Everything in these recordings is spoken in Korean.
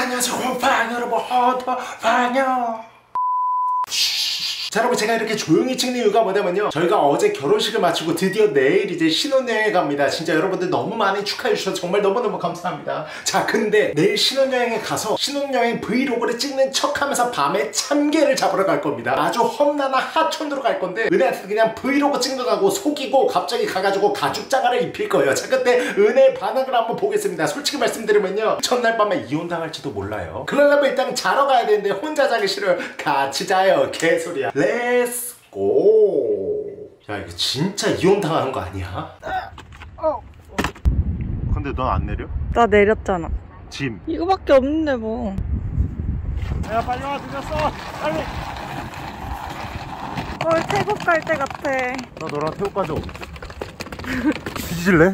안녕하세요 방 여러분 방요. 자 여러분, 제가 이렇게 조용히 찍는 이유가 뭐냐면요, 저희가 어제 결혼식을 마치고 드디어 내일 이제 신혼여행 갑니다. 진짜 여러분들 너무 많이 축하해 주셔서 정말 너무너무 감사합니다. 자 근데 내일 신혼여행에 가서 신혼여행 브이로그를 찍는 척하면서 밤에 참게를 잡으러 갈 겁니다. 아주 험난한 하천으로 갈 건데 은혜한테 그냥 브이로그 찍는다고 속이고 갑자기 가가지고 가죽장화를 입힐 거예요. 자 그때 은혜의 반응을 한번 보겠습니다. 솔직히 말씀드리면요, 첫날 밤에 이혼당할지도 몰라요. 그러려면 일단 자러 가야 되는데 혼자 자기 싫어요. 같이 자요 개소리야. 렛츠고. 야 이거 진짜 이혼당하는 거 아니야? 근데 넌 안 내려? 나 내렸잖아. 짐 이거밖에 없는데 뭐. 야 빨리 와, 늦었어 빨리. 태국 갈 때 같아. 나 너랑 태국 가자. 뒤질래?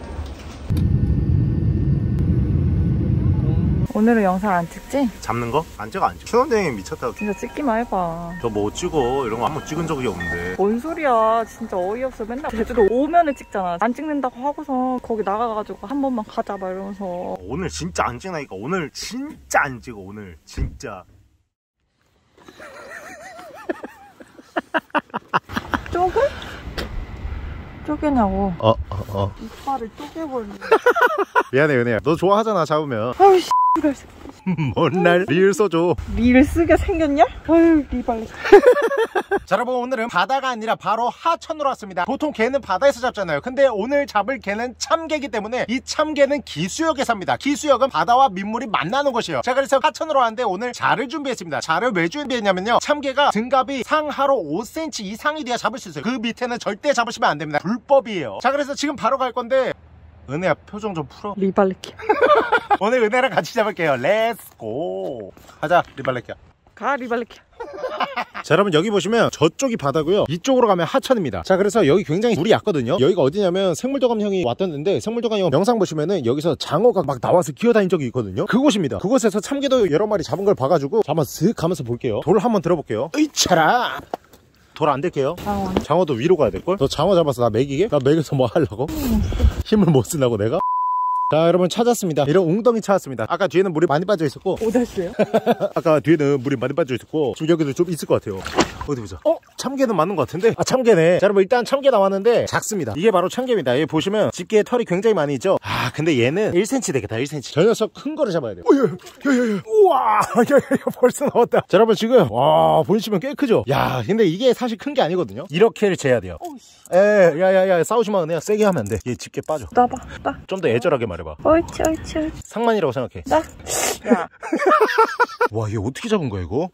오늘은 영상 안 찍지? 잡는 거? 안 찍어 안 찍어. 신혼여행 미쳤다. 진짜 찍기만 해봐. 저 뭐 찍어, 이런 거 한 번 찍은 적이 없는데. 뭔 소리야, 진짜 어이없어. 맨날 제주도 오면은 찍잖아. 안 찍는다고 하고서 거기 나가가지고 한 번만 가자 막 이러면서. 오늘 진짜 안 찍나니까. 오늘 진짜 안 찍어. 오늘 진짜. 쪼개? 쪼개냐고. 이빨을 쪼개버리네. 미안해 은혜야, 너 좋아하잖아 잡으면. 아유 씨. 뭔 날 리을 써줘. 리를 쓰게 생겼냐? 아유 리발. 자 여러분, 오늘은 바다가 아니라 바로 하천으로 왔습니다. 보통 개는 바다에서 잡잖아요. 근데 오늘 잡을 개는 참개이기 때문에 이 참개는 기수역에 삽니다. 기수역은 바다와 민물이 만나는 곳이에요. 자 그래서 하천으로 왔는데 오늘 자를 준비했습니다. 자를 왜 준비했냐면요, 참개가 등갑이 상하로 5cm 이상이 돼야 잡을 수 있어요. 그 밑에는 절대 잡으시면 안 됩니다. 불법이에요. 자 그래서 지금 바로 갈 건데 은혜야 표정 좀 풀어. 리발레키. 오늘 은혜랑 같이 잡을게요. 렛츠고. 가자 리발레키야. 가 리발레키. 자 여러분, 여기 보시면 저쪽이 바다고요, 이쪽으로 가면 하천입니다. 자 그래서 여기 굉장히 물이 얕거든요. 여기가 어디냐면 생물도감 형이 왔던 데인데, 생물도감 형 영상 보시면은 여기서 장어가 막 나와서 기어다닌 적이 있거든요. 그곳입니다. 그곳에서 참개도 여러 마리 잡은 걸 봐가지고 한번 슥 가면서 볼게요. 돌 한번 들어볼게요. 으이차라. 돌 안 될게요. 장어도 위로 가야 될걸? 너 장어 잡아서 나 먹이게? 나 먹여서 뭐 하려고? 힘을 못 쓰려고 내가? 자 여러분, 찾았습니다. 이런 웅덩이 찾았습니다. 아까 뒤에는 물이 많이 빠져 있었고. 오다스요? 아까 뒤에는 물이 많이 빠져 있었고, 지금 여기도 좀 있을 것 같아요. 어디 보자. 참개는 맞는 것 같은데? 아 참개네. 자 여러분, 일단 참개 나왔는데 작습니다. 이게 바로 참개입니다. 여기 보시면 집게에 털이 굉장히 많이 있죠. 아 근데 얘는 1cm 되겠다. 1cm. 저 녀석 큰 거를 잡아야 돼요. 야야야야. 우와 야야야, 벌써 나왔다. 자 여러분, 지금 와 보시면 꽤 크죠. 야 근데 이게 사실 큰 게 아니거든요. 이렇게를 재야 돼요. 야야야, 싸우지마 은혜야. 세게 하면 안 돼. 얘 집게 빠져. 나봐 나. 좀 더 애절하게 말해봐. 옳지 옳지. 상만이라고 생각해. 나. 야. 와 얘 어떻게 잡은 거야 이거?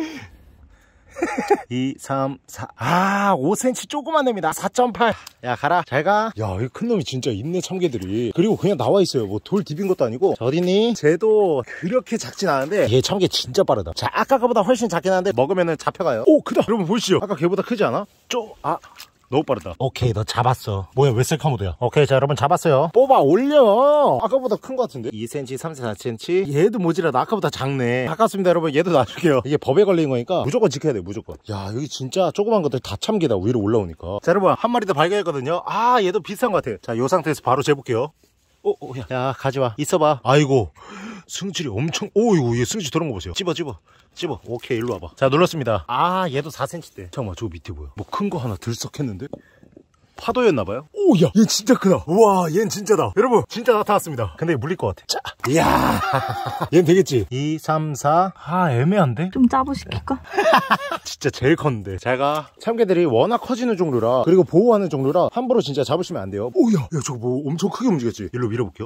2, 3, 4. 5cm 조그만 애입니다. 4.8. 야 가라, 잘 가. 야 이 큰 놈이 진짜 있네, 참개들이. 그리고 그냥 나와 있어요. 뭐 돌 디빈 것도 아니고. 자, 어디니? 쟤도 그렇게 작진 않은데 얘 참개 진짜 빠르다. 자 아까 거보다 훨씬 작긴 한데 먹으면은 잡혀가요. 오 크다. 여러분 보시죠. 아까 걔보다 크지 않아? 너무 빠르다. 오케이, 너 잡았어. 뭐야, 왜 셀카 모드야? 오케이, 자 여러분 잡았어요. 뽑아 올려. 아까보다 큰 것 같은데? 2cm, 3cm, 4cm. 얘도 모질하다. 아까보다 작네. 아깝습니다 여러분. 얘도 놔줄게요. 이게 법에 걸린 거니까 무조건 지켜야 돼, 무조건. 야 여기 진짜 조그만 것들 다 참개다, 위로 올라오니까. 자 여러분, 한 마리 더 발견했거든요. 얘도 비슷한 것 같아. 자 요 상태에서 바로 재볼게요. 야 가져와. 있어봐. 아이고 승질이 엄청. 이거 얘 승질 들어온 거 보세요. 찝어. 오케이, 일로 와봐. 자 눌렀습니다. 얘도 4cm대. 잠깐만, 저 밑에 뭐야? 뭐 큰 거 하나 들썩했는데? 파도였나봐요? 야, 얘 진짜 크다. 우와, 얘는 진짜다. 여러분, 진짜 나타났습니다. 근데 물릴 것 같아. 자, 이야, 얘는 되겠지? 2, 3, 4. 애매한데? 좀 짜부시킬까? 진짜 제일 컸는데. 잘 가. 참개들이 워낙 커지는 종류라, 그리고 보호하는 종류라 함부로 진짜 잡으시면 안 돼요. 야, 저거 뭐 엄청 크게 움직였지? 일로 밀어볼게요.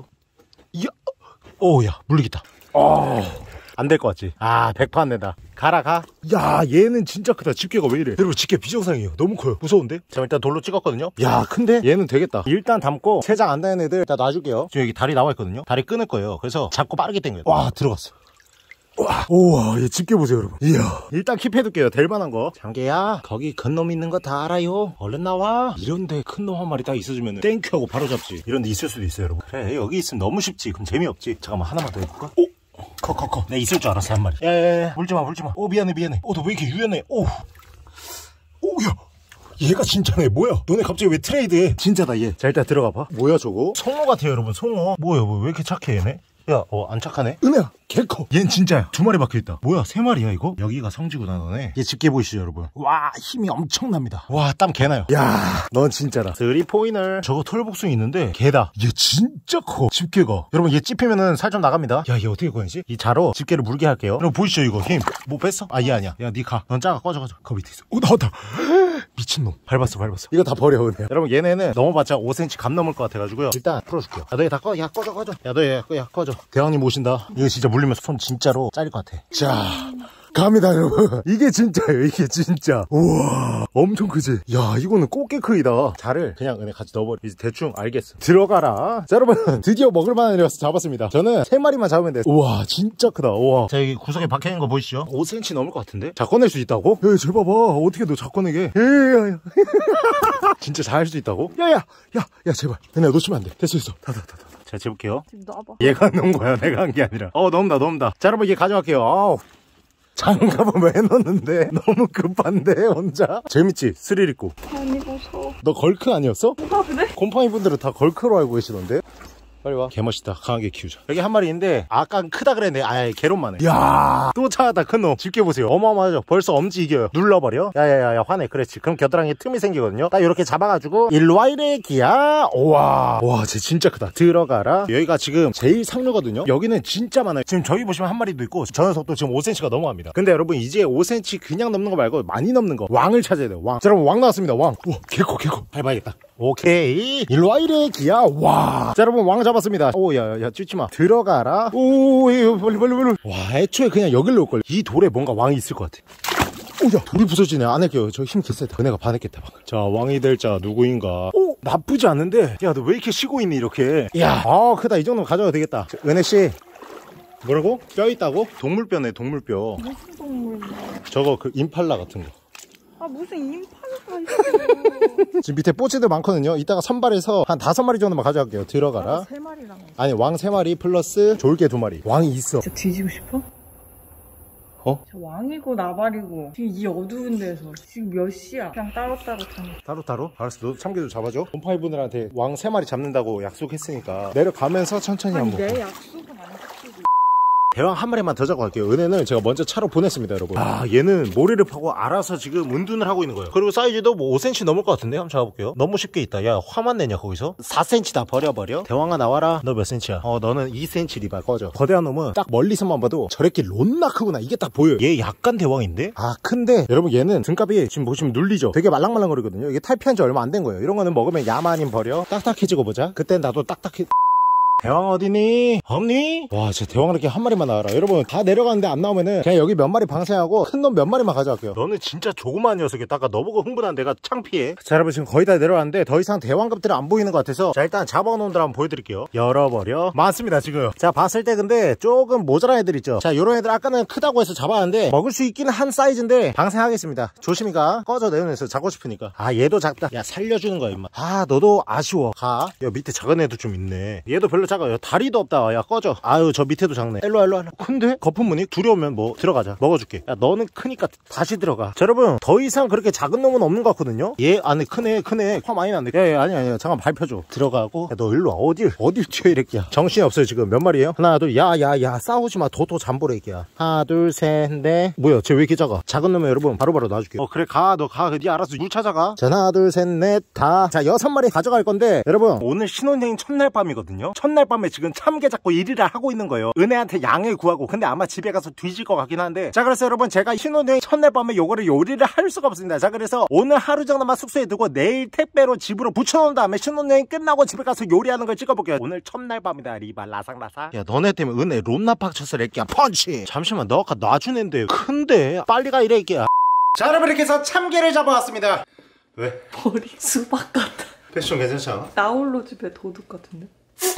야, 물리겠다. 안 될 것 같지? 100% 안 된다. 가라, 가. 야, 얘는 진짜 크다. 집게가 왜 이래? 여러분, 집게 비정상이에요. 너무 커요. 무서운데? 자, 일단 돌로 찍었거든요. 야, 큰데? 얘는 되겠다. 일단 담고 세장 안 되는 애들 다 놔줄게요. 지금 여기 다리 나와 있거든요. 다리 끊을 거예요. 그래서 잡고 빠르게 당겨요. 와, 들어갔어. 우와, 얘 집게 보세요, 여러분. 이야. 일단 킵해둘게요. 될 만한 거. 장개야, 거기 큰 놈 있는 거 다 알아요. 얼른 나와. 이런데 큰 놈 한 마리 딱 있어주면 땡큐 하고 바로 잡지. 이런데 있을 수도 있어요, 여러분. 그래, 여기 있으면 너무 쉽지. 그럼 재미없지. 잠깐만, 하나만 더 해볼까? 커. 내가 있을 줄 알았어, 한 마리. 야야야, 물지마. 미안해. 너 왜 이렇게 유연해? 야. 얘가 진짜네. 뭐야? 너네 갑자기 왜 트레이드해? 진짜다 얘. 자 일단 들어가 봐. 뭐야 저거? 송어 같아요 여러분. 송어. 뭐야 왜 이렇게 착해 얘네? 야, 안 착하네? 은혜야, 개커. 얜 진짜야. 2마리 박혀있다. 뭐야, 3마리야, 이거? 여기가 성지구나, 너네. 얘 집게 보이시죠, 여러분? 와, 힘이 엄청납니다. 와, 땀 개나요. 야, 넌 진짜다. 3포인을. 저거 털복숭이 있는데, 개다. 얘 진짜 커. 집게가. 여러분, 얘 찝히면은 살 좀 나갑니다. 야, 얘 어떻게 꺼내지? 이 자로 집게를 물게 할게요. 여러분, 보이시죠, 이거? 힘. 뭐 뺐어? 아, 얘 아니야. 야, 니 가. 넌 작아, 꺼져. 그 밑에 있어. 오, 나왔다. 미친놈. 밟았어. 이거 다 버려, 은혜야. 여러분, 얘네는 넘어봤자 5cm 감 넘을 것 같아가지고요. 일단 풀어줄게요. 야, 너 얘 다 꺼. 야, 꺼져. 야, 너 얘, 꺼져. 대왕님 오신다. 이거 진짜 물리면 손 진짜로 잘릴 것 같아. 자, 갑니다, 여러분. 이게 진짜예요, 이게 진짜. 우와, 엄청 크지? 야, 이거는 꽃게크이다. 자를 그냥 은혜 같이 넣어버려. 이제 대충 알겠어. 들어가라. 자, 여러분, 드디어 먹을만한 애라서 잡았습니다. 저는 3마리만 잡으면 돼. 우와, 진짜 크다. 우와. 자, 여기 구석에 박혀있는 거 보이시죠? 5cm 넘을 것 같은데? 자, 꺼낼 수 있다고? 야, 쟤 봐봐. 어떻게 너 자 꺼내게? 야. 진짜 잘 할 수 있다고? 야, 제발. 은혜야, 놓치면 안 돼. 됐어. 다. 자, 재볼게요. 지금 놔봐. 얘가 넣은 거야, 내가 한 게 아니라. 넣는다. 자, 여러분, 얘 가져갈게요. 아우. 장갑은 왜 넣는데? 너무 급한데, 혼자? 재밌지? 스릴 있고. 아니, 무서워. 너 걸크 아니었어? 아, 그래? 곰팡이 분들은 다 걸크로 알고 계시던데? 빨리 와. 개멋있다. 강하게 키우자. 여기 한 마리 있는데 아까 크다 그랬는데 아예 개론만 해. 야, 또 찾았다. 큰 놈. 집게 보세요. 어마어마하죠. 벌써 엄지 이겨요. 눌러버려. 야야야, 화내. 그렇지. 그럼 겨드랑이에 틈이 생기거든요. 딱 이렇게 잡아가지고 일로와 이래 기야. 와, 쟤 진짜 크다. 들어가라. 여기가 지금 제일 상류거든요. 여기는 진짜 많아요. 지금 저기 보시면 한 마리도 있고 저 녀석도 지금 5cm가 넘어갑니다. 근데 여러분, 이제 5cm 그냥 넘는 거 말고 많이 넘는 거, 왕을 찾아야 돼요. 왕. 자, 여러분, 왕 나왔습니다. 왕. 우와, 개커. 밟아야겠다. 오케이. 일로와 이래 기야. 와. 자, 여러분, 왕 잡았습니다. 오, 야, 찌지마. 들어가라. 오, 빨리. 와, 애초에 그냥 여길 놓을걸. 이 돌에 뭔가 왕이 있을 것 같아. 오야, 돌이 부서지네. 안 할게요. 저 힘 개쎄다. 은혜가 반했겠다 방금. 자, 왕이 될 자 누구인가. 오, 나쁘지 않은데. 야, 너 왜 이렇게 쉬고 있니 이렇게. 야, 크다. 이 정도면 가져가도 되겠다. 은혜씨, 뭐라고? 뼈 있다고? 동물뼈네, 동물뼈. 무슨 동물이야? 저거 그 임팔라 같은 거. 아, 무슨 임팔라가 있어. 지금 밑에 뽀치들 많거든요. 이따가 선발해서 한 5마리 정도만 가져갈게요. 들어가라. 3마리랑. 아니, 왕 3마리 플러스 졸개 2마리. 왕이 있어. 진짜 뒤지고 싶어? 저 왕이고 나발이고 지금 이 어두운 데서 지금 몇 시야? 그냥 따로따로 타네. 따로? 알았어. 너도 참개 좀 잡아줘. 곰팡이분들한테 왕 3마리 잡는다고 약속했으니까 내려가면서 천천히 아니, 한번. 내 약속은 안 지키고. 대왕 한 마리만 더 잡아갈게요. 은혜는 제가 먼저 차로 보냈습니다, 여러분. 얘는 모래를 파고 알아서 지금 운둔을 하고 있는 거예요. 그리고 사이즈도 뭐 5cm 넘을 것 같은데? 한번 잡아볼게요. 너무 쉽게 있다. 야, 화만 내냐 거기서? 4cm 다 버려. 대왕아, 나와라. 너 몇 cm야? 너는 2cm 리발. 꺼져. 거대한 놈은 딱 멀리서만 봐도 저렇게 론나 크구나, 이게 딱 보여요. 얘 약간 대왕인데? 큰데 여러분, 얘는 등갑이 지금 보시면 눌리죠? 되게 말랑말랑거리거든요. 이게 탈피한 지 얼마 안 된 거예요. 이런 거는 먹으면 야만인 버려. 딱딱해지고 보자. 그땐 나도 딱딱해. 대왕 어디니? 없니? 와, 진짜 대왕 이렇게 한 마리만 나와라. 여러분, 다 내려가는데 안 나오면은 그냥 여기 몇 마리 방생하고 큰 놈 몇 마리만 가져갈게요. 너는 진짜 조그만 녀석이다가 너보고 흥분한 내가 창피해. 자, 여러분, 지금 거의 다 내려왔는데 더 이상 대왕급들이 안 보이는 것 같아서 자, 일단 잡아놓은 들 한번 보여드릴게요. 열어버려. 많습니다, 지금. 자, 봤을 때 근데 조금 모자란 애들 있죠. 자, 요런 애들 아까는 크다고 해서 잡았는데 먹을 수 있기는 한 사이즈인데 방생하겠습니다. 조심히 가. 꺼져, 내려내서 잡고 싶으니까. 얘도 작다. 야, 살려주는 거야, 임마. 너도 아쉬워. 가. 야, 밑에 작은 애도 좀 있네. 얘도 별로 작아요. 다리도 없다. 야, 꺼져. 저 밑에도 작네. 일로와. 근데 거품무늬 두려우면 뭐 들어가자. 먹어줄게. 야, 너는 크니까 다시 들어가. 자, 여러분, 더 이상 그렇게 작은 놈은 없는 것 같거든요. 얘 안에 크네. 화 많이 났네. 야, 아니야. 잠깐 밟혀줘. 들어가고. 야, 너 일로와. 어딜 튀어 이랬기야. 정신이 없어요 지금. 몇 마리예요? 하나, 둘. 야, 싸우지마. 도도 잠보래기야. 하나, 둘, 셋, 넷. 뭐야, 쟤 왜 이렇게 작아? 작은 놈은 여러분 바로바로 놔줄게. 그래, 가. 너 가. 네 알아서 물 찾아가. 자, 하나, 둘, 셋, 넷, 다. 자, 6마리 가져갈 건데 여러분, 오늘 신혼여행 첫날 밤이거든요. 첫날 밤에 지금 참개 잡고 1위를 하고 있는 거예요. 은혜한테 양을 구하고. 근데 아마 집에 가서 뒤질 것 같긴 한데, 자, 그래서 여러분, 제가 신혼여행 첫날 밤에 요거를 요리를 할 수가 없습니다. 자, 그래서 오늘 하루 정도만 숙소에 두고 내일 택배로 집으로 붙여놓은 다음에 신혼여행 끝나고 집에 가서 요리하는 걸 찍어볼게요. 오늘 첫날 밤이다. 리바 라상라상. 야, 너네 때문에 은혜 롬나팍 쳤어 렉기야. 펀치. 잠시만, 너 아까 놔준 앤데 큰데 빨리 가 이래 기야. 자, 여러분, 이렇게 해서 참개를 잡아왔습니다. 왜? 머리 수박 같아. 패션 괜찮지 않아? 나홀로 집에 도둑 같은데?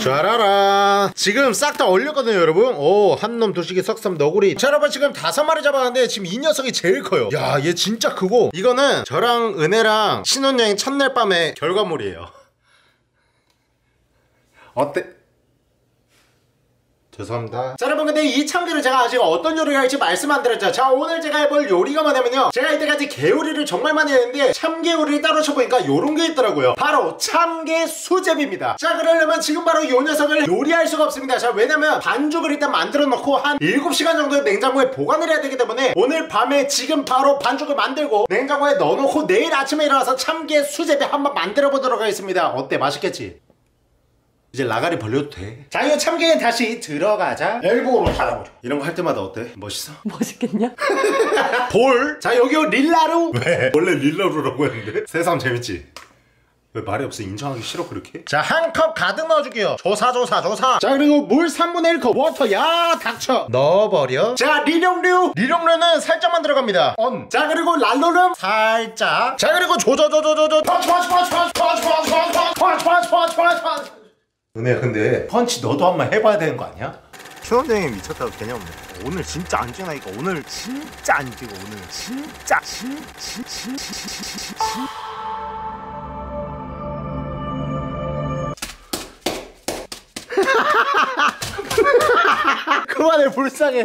짜라라. 지금 싹 다 올렸거든요, 여러분. 한놈, 두시기, 석삼, 너구리. 자, 여러분, 지금 5마리 잡았는데 지금 이 녀석이 제일 커요. 야, 얘 진짜 크고, 이거는 저랑 은혜랑 신혼여행 첫날 밤의 결과물이에요. 어때? 죄송합니다. 자, 여러분, 근데 이 참기름 제가 아직 어떤 요리를 할지 말씀 안 드렸죠. 자, 오늘 제가 해볼 요리가 뭐냐면요, 제가 이때까지 게요리를 정말 많이 했는데 참게요리를 따로 쳐보니까 요런 게 있더라고요. 바로 참게 수제비입니다. 자, 그러려면 지금 바로 요 녀석을 요리할 수가 없습니다. 자, 왜냐면 반죽을 일단 만들어 놓고 한 7시간 정도의 냉장고에 보관을 해야 되기 때문에 오늘 밤에 지금 바로 반죽을 만들고 냉장고에 넣어놓고 내일 아침에 일어나서 참게 수제비 한번 만들어 보도록 하겠습니다. 어때? 맛있겠지? 이제 라가리 벌려도 돼. 자, 이 참게에 다시 들어가자. 엘보로 닫아보자. 이런 거 할 때마다 어때? 멋있어? 멋있겠냐? 볼. 자, 여기 릴라루. 왜? 원래 릴라루라고 했는데. 세상 재밌지? 왜 말이 없어? 인정하기 싫어 그렇게? 자, 한 컵 가득 넣어줄게요. 조사. 자, 그리고 물 3분의 1컵 워터. 야, 닥쳐. 넣어버려. 자, 리룡류는 살짝만 들어갑니다. 자, 그리고 랄로름 살짝. 자, 그리고 조조조조조조. 펀치. 은혜야, 근데 펀치 너도 한번 해봐야 되는 거 아니야? 추원장이 미쳤다고 개념 없네. 오늘 진짜 안 찍나니까 오늘 진짜 안 찍어. 오늘 진짜 그만해. 불쌍해.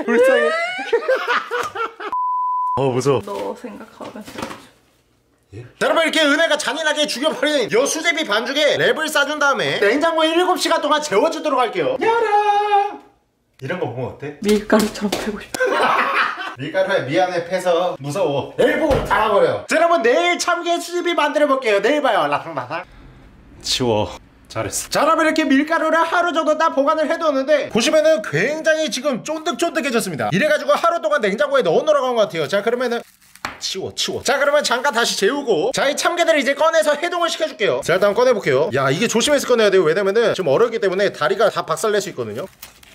무서워. 너 생각하면 예? 자, 여러분, 이렇게 은혜가 잔인하게 죽여버린 요 수제비 반죽에 랩을 싸준 다음에 냉장고에 7시간 동안 재워주도록 할게요. 야라! 이런 거 보면 어때? 밀가루처럼 패고 싶어. 밀가루에 미안해 패서 무서워. 엘보로 달아버려. 자, 여러분, 내일 참게 수제비 만들어볼게요. 내일 봐요. 라상라상. 치워. 잘했어. 자, 여러분, 이렇게 밀가루를 하루 정도 딱 보관을 해두었는데 보시면은 굉장히 지금 쫀득쫀득해졌습니다. 이래가지고 하루 동안 냉장고에 넣어놓으라고 한 것 같아요. 자, 그러면은 치워. 자, 그러면 잠깐 다시 재우고, 자, 이 참게들을 이제 꺼내서 해동을 시켜줄게요. 자, 일단 꺼내볼게요. 야, 이게 조심해서 꺼내야 돼요. 왜냐면은 지금 얼었기 때문에 다리가 다 박살낼 수 있거든요.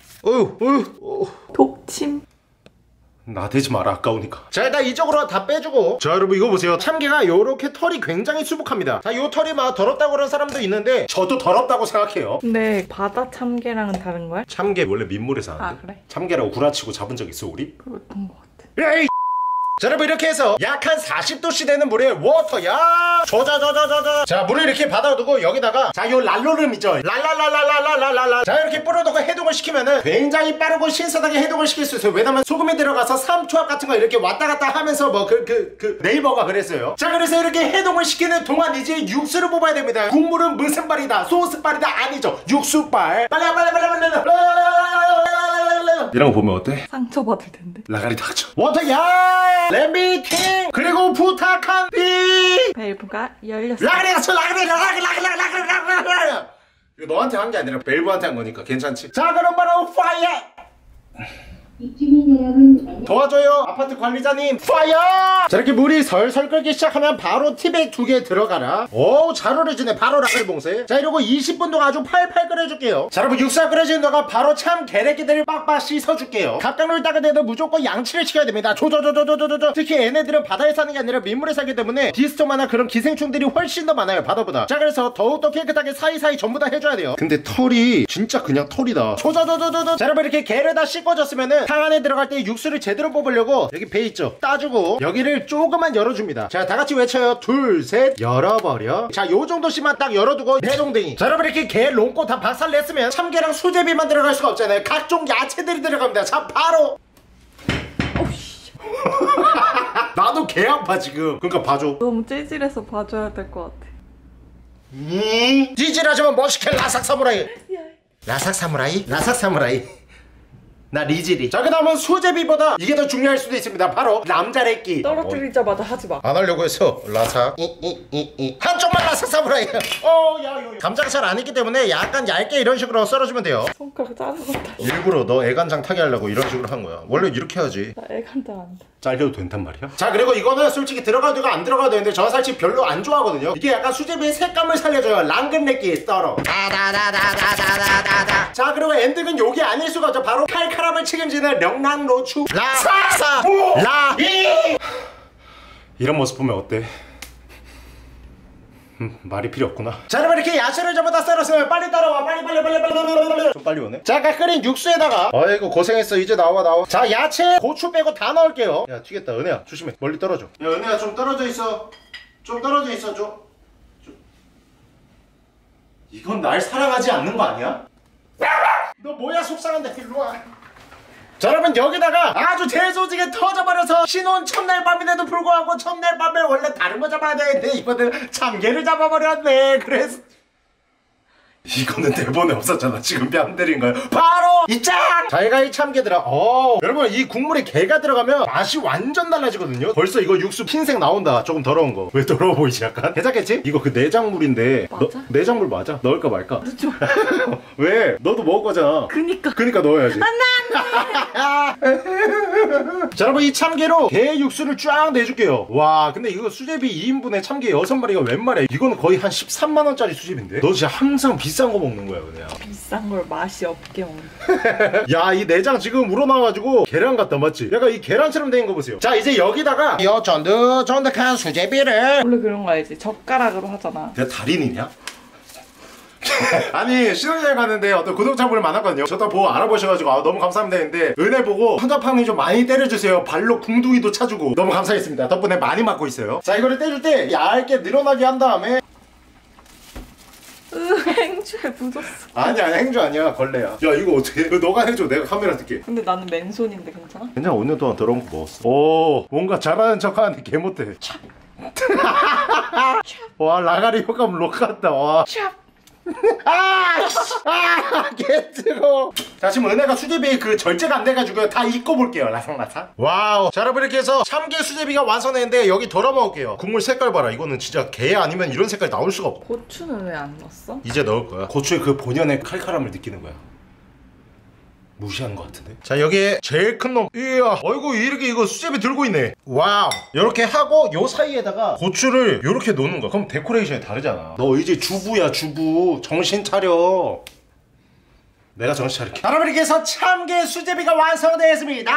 독침. 나대지 마라, 아까우니까. 자, 일단 이쪽으로 다 빼주고. 자, 여러분, 이거 보세요. 참게가 요렇게 털이 굉장히 수북합니다. 자, 요 털이 막 더럽다고 그러는 사람도 있는데 저도 더럽다고 생각해요. 근데 바다 참게랑은 다른 거야? 참게 원래 민물에서 하는데. 아, 그래? 참게라고 구라치고 잡은 적 있어, 우리? 그랬던 것 같아. 에이! 자, 여러분, 이렇게 해서 약 한 40도씨 되는 물에 워터. 야, 자, 물을 이렇게 받아두고 여기다가, 자, 요 랄로름 있죠? 랄랄랄랄랄랄랄랄라. 자, 이렇게 뿌려놓고 해동을 시키면은 굉장히 빠르고 신선하게 해동을 시킬 수 있어요. 왜냐면 소금이 들어가서 삼초합 같은 거 이렇게 왔다 갔다 하면서 뭐 네이버가 그랬어요. 자, 그래서 이렇게 해동을 시키는 동안 이제 육수를 뽑아야 됩니다. 국물은 무슨 빨이다? 소스빨이다? 아니죠. 육수빨. 빨리. 이런 거 보면 어때? 상처받을 텐데. 라가리 닥쳐. 워터야! 렛미팅! 그리고 부탁한 비! 밸브가 열렸어. 라가리 닥쳐! 라가리! 이거 너한테 한 게 아니라 밸브한테 한 거니까 괜찮지? 자, 그럼 바로 파이어! 입주민 여러분 도와줘요, 아파트 관리자님. 파이어! 자, 이렇게 물이 설설 끓기 시작하면 바로 팁에 2개 들어가라. 오, 잘 오래지네. 바로 라가리 봉쇄. 자, 이러고 20분 동안 아주 팔팔 끓여줄게요. 자, 여러분, 육수가 끓여지는 동안 바로 참 게레기들을 빡빡 씻어줄게요. 갑각놀이 닦을 때도 무조건 양치를 시켜야 됩니다. 조조조조조조조. 특히 얘네들은 바다에 사는 게 아니라 민물에 살기 때문에 디스토마나 그런 기생충들이 훨씬 더 많아요, 바다보다. 자, 그래서 더욱더 깨끗하게 사이사이 전부 다 해줘야 돼요. 근데 털이 진짜 그냥 털이다. 조조조조조조. 자, 여러분, 이렇게 게를 다 씻어줬으면은 탕 안에 들어갈 때 육수를 제대로 뽑으려고 여기 배 있죠? 따주고 여기를 조금만 열어줍니다. 자, 다같이 외쳐요. 둘, 셋. 열어버려. 자, 요정도씩만 딱 열어두고 내동댕이. 자, 여러분, 이렇게 게 롱꼬 다 박살냈으면 참게랑 수제비만 들어갈 수가 없잖아요. 각종 야채들이 들어갑니다. 자, 바로. 나도 개 아파 지금. 그러니까 봐줘. 너무 찌질해서 봐줘야 될 것 같아. 찌질하지만 멋있게 라삭 사무라이. 라삭 사무라이. 나 리지리. 자, 그 다음은 수제비보다 이게 더 중요할 수도 있습니다. 바로 남자래끼. 떨어뜨리자마자 하지마. 안 하려고 했어. 라삭 한쪽만 라삭 사무라이. 감자가 잘 안 익기 때문에 약간 얇게 이런 식으로 썰어주면 돼요. 손가락 자른 것 같아. 일부러 너 애간장 타게 하려고 이런 식으로 한 거야. 원래 이렇게 해야지. 나 애간장 안 돼. 잘려도 된단 말이야? 자, 그리고 이거는 솔직히 들어가도 되고 안 들어가도 되는데 저는 사실 별로 안 좋아하거든요. 이게 약간 수제비의 색감을 살려줘요. 랑근레끼 썰어. 자, 그리고 엔딩은 요게 아닐 수가 없죠. 바로 칼칼함을 책임지는 명랑로추 이런 모습 보면 어때? 말이 필요 없구나. 자, 여러분, 이렇게 야채를 전부 다 썰었으면 빨리 따라와. 빨리 좀 빨리 오네. 자, 아까 끓인 육수에다가, 아이고 고생했어. 이제 나와. 자, 야채 고추 빼고 다 넣을게요. 야, 튀겠다. 은혜야 조심해. 멀리 떨어져. 야, 은혜야 좀 떨어져 있어. 좀. 이건 날 사랑하지 않는 거 아니야? 너 뭐야 속상한데 일로와. 자 여러분 여기다가 아주 재소지게 터져버려서 신혼 첫날 밤인데도 불구하고 첫날 밤에 원래 다른 거 잡아야 되는데 이번에는 참개를 잡아버렸네. 그래서 이거는 대본에 없었잖아. 지금 뺨 때린 거야. 바로 이 짱! 자기가 이 참개들아. 여러분 이 국물에 게가 들어가면 맛이 완전 달라지거든요. 벌써 이거 육수 흰색 나온다. 조금 더러운 거. 왜 더러워 보이지 약간? 괜찮겠지? 이거 그 내장물인데. 맞아? 내장물 맞아? 넣을까 말까? 넣지 마. 왜? 너도 먹을 거잖아. 그니까 넣어야지. 자 여러분 이 참개로 게 육수를 쫙 내줄게요. 와 근데 이거 수제비 2인분에 참개 6마리가 웬 말이야. 이거는 거의 한 13만원짜리 수제비인데. 너 진짜 항상 비싼 거 먹는 거야 그냥. 비싼 걸 맛이 없게 먹는. 야 이 내장 지금 우러나와가지고 계란 같다 맞지? 약간 이 계란처럼 된 거 보세요. 자 이제 여기다가 요 쫀득쫀득한 수제비를. 원래 그런 거 알지? 젓가락으로 하잖아. 내가 달인이냐? 아니 신혼여행 갔는데 어떤 구독자분을 만났거든요. 저도 보고 알아보셔가지고 너무 감사합니다 했는데 은혜 보고 환자팡이 좀 많이 때려주세요. 발로 궁둥이도 차주고 너무 감사했습니다. 덕분에 많이 맞고 있어요. 자 이거를 떼줄 때 얇게 늘어나게 한 다음에 행주에 묻었어. 아니야 행주 아니야 걸레야. 야 이거 어떻게 해? 너가 해줘. 내가 카메라 뜰게. 근데 나는 맨손인데 괜찮아? 괜찮아. 5년 동안 더러운 거 먹었어. 오 뭔가 잘하는 척 하는데 개 못해. 와 라가리 효과음 록같다. 와 개 뜨거워. 자 지금 은혜가 수제비 그 절제가 안 돼가지고 다 익고 볼게요. 라상라상. 와우. 자 여러분 이렇게 해서 참게 수제비가 완성됐는데 여기 덜어 먹을게요. 국물 색깔 봐라. 이거는 진짜 게 아니면 이런 색깔 나올 수가 없어. 고추는 왜 안 넣었어? 이제 넣을 거야. 고추의 그 본연의 칼칼함을 느끼는 거야. 무시하는 것 같은데. 자 여기에 제일 큰 놈. 이야 어이구 이렇게 이거 수제비 들고 있네. 와우. 이렇게 하고 요 사이에다가 고추를 요렇게 놓는 거야. 그럼 데코레이션이 다르잖아. 너 이제 주부야 주부. 정신 차려. 내가 정신 차릴게. 여러분 이렇게 해서 참게 수제비가 완성되었습니다.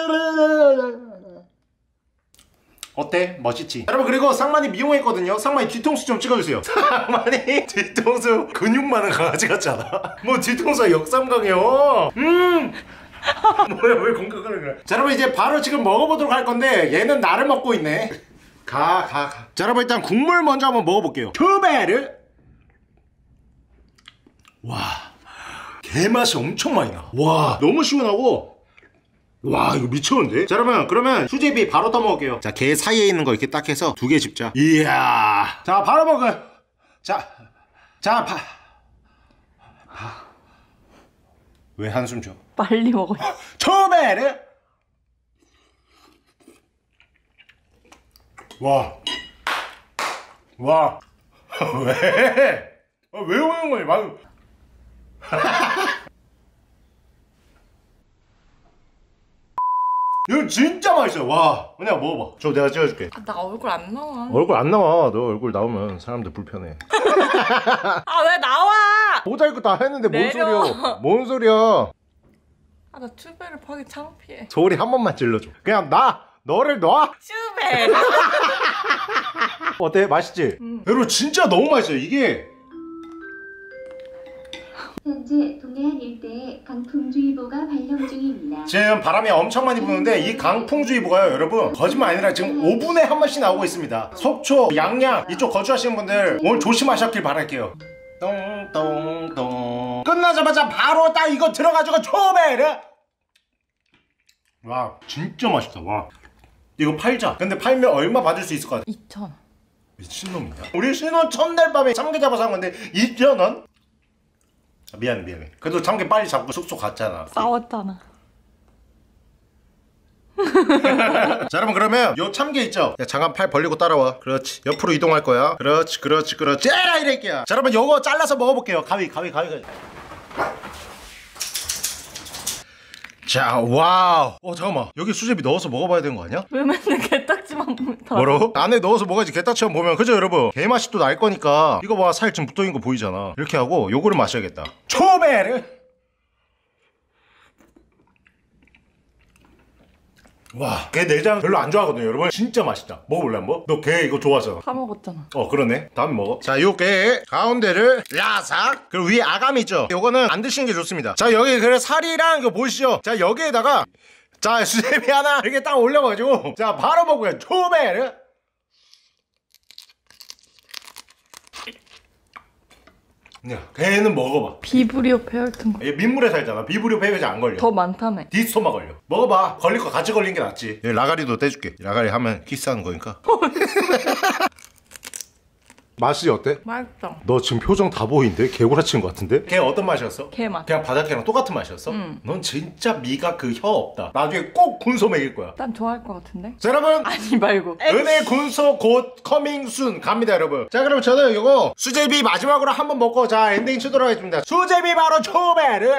어때? 멋있지? 여러분 그리고 상만이 미용했거든요. 상만이 뒤통수 좀 찍어주세요. 상만이 뒤통수 근육 많은 강아지 같지 않아? 뭐 뒤통수가 역삼강이요. 뭐야 왜 공격을 그래. 자 여러분 이제 바로 지금 먹어보도록 할 건데 얘는 나를 먹고 있네. 가. 자 여러분 일단 국물 먼저 한번 먹어볼게요. 투베르. 와 개맛이 엄청 많이 나. 와 너무 시원하고 와 이거 미쳤는데? 자 그러면 수제비 바로 떠먹을게요. 자 게 사이에 있는 거 이렇게 딱 해서 2개 집자. 이야 자 바로 먹어요. 자 왜 한숨 쉬어? 빨리 먹어. 초베르. 와 왜 오는 거야 막. 이거 진짜 맛있어. 와 그냥 먹어봐. 저 내가 찍어줄게. 나 얼굴 안 나와. 얼굴 안 나와. 너 얼굴 나오면 사람들 불편해. 아 왜 나와? 모자이크 다 했는데 뭔 내려. 소리야. 뭔 소리야. 아 나 튜베를 파기 창피해. 소리 한 번만 질러줘. 그냥 너를 놔. 튜베. 어때? 맛있지? 여러분 진짜 너무 맛있어요. 이게 현재 동해안 일대에 강풍주의보가 발령 중입니다. 지금 바람이 엄청 많이 부는데 이 강풍주의보가요 여러분 거짓말 아니라 지금 5분에 한 번씩 나오고 있습니다. 속초, 양양 이쪽 거주하시는 분들 오늘 조심하셨길 바랄게요. 똥똥똥 끝나자마자 바로 딱 이거 들어가지고 초베르. 와 진짜 맛있다. 와 이거 팔자. 근데 팔면 얼마 받을 수 있을 것 같아? 2,000원. 미친놈이야. 우리 신혼 첫날 밤에 참게 잡아서 한 건데 2,000원? 미안해. 그래도 참게 빨리 잡고 숙소 갔잖아. 싸웠잖아. 자 여러분 그러면 요 참게 있죠? 야, 잠깐 팔 벌리고 따라와. 그렇지. 옆으로 이동할 거야. 그렇지. 에라 이래끼야. 자 여러분 요거 잘라서 먹어볼게요. 가위. 자 와우. 잠깐만 여기 수제비 넣어서 먹어봐야 되는 거 아니야? 왜 맨날 게딱지만 보면 다. 뭐라고? 안에 넣어서 먹어야지. 게딱지만 보면 그죠 여러분? 게맛이 또 날 거니까 이거 봐 살 지금 붙어있는 거 보이잖아. 이렇게 하고 요거를 마셔야겠다. 초베르. 와, 게 내장 별로 안 좋아하거든요 여러분. 진짜 맛있다. 먹어볼래 한번? 너 게 이거 좋아하잖아. 다 먹었잖아. 그러네. 다음에 먹어. 자, 요 게 가운데를 라삭. 그리고 위에 아가미 있죠? 요거는 안 드시는 게 좋습니다. 자, 여기 그래 살이랑 이거 보이시죠? 자, 여기에다가 자, 수제비 하나 이렇게 딱 올려가지고 자, 바로 먹고요. 초베르. 야, 걔는 먹어봐. 비브리오 페어튼 거. 얘 민물에 살잖아. 비브리오 페이지 안 걸려. 더 많다네. 디스토마 걸려. 먹어봐. 걸릴 거 같이 걸린 게 낫지. 얘 라가리도 떼줄게. 라가리 하면 키스하는 거니까. 맛이 어때? 맛있어. 너 지금 표정 다 보이는데? 개구라치는 것 같은데? 걔 어떤 맛이었어? 게 맛. 그냥 바닷개랑 똑같은 맛이었어? 응. 넌 진짜 미가 그 혀 없다. 나중에 꼭 군소 먹일 거야. 난 좋아할 것 같은데? 자, 여러분. 아니 말고. 은혜 군소 곧 커밍 순 갑니다, 여러분. 자, 그럼 저는 이거 수제비 마지막으로 한번 먹고 자 엔딩 치도록 하겠습니다. 수제비 바로 초베르.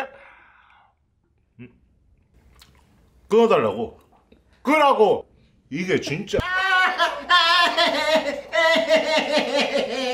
끊어달라고. 끄라고. 이게 진짜.